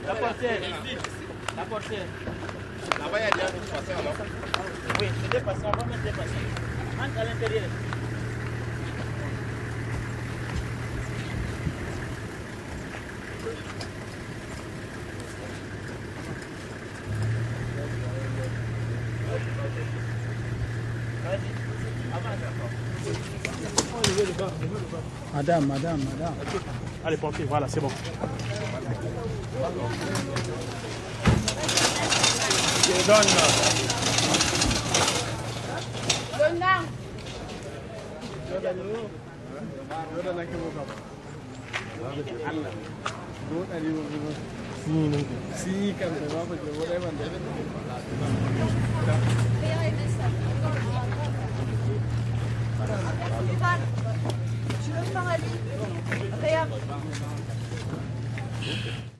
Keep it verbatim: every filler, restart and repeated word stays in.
La portière. La portière. Là-bas, il y a déjà des passants alors. Oui, c'est des passants. On va mettre des passants. Entre à l'intérieur. Madame, madame, madame. Allez, pompier, voilà, c'est bon. Je donne. Si, quand même, Tu veux me faire un lit? Regarde.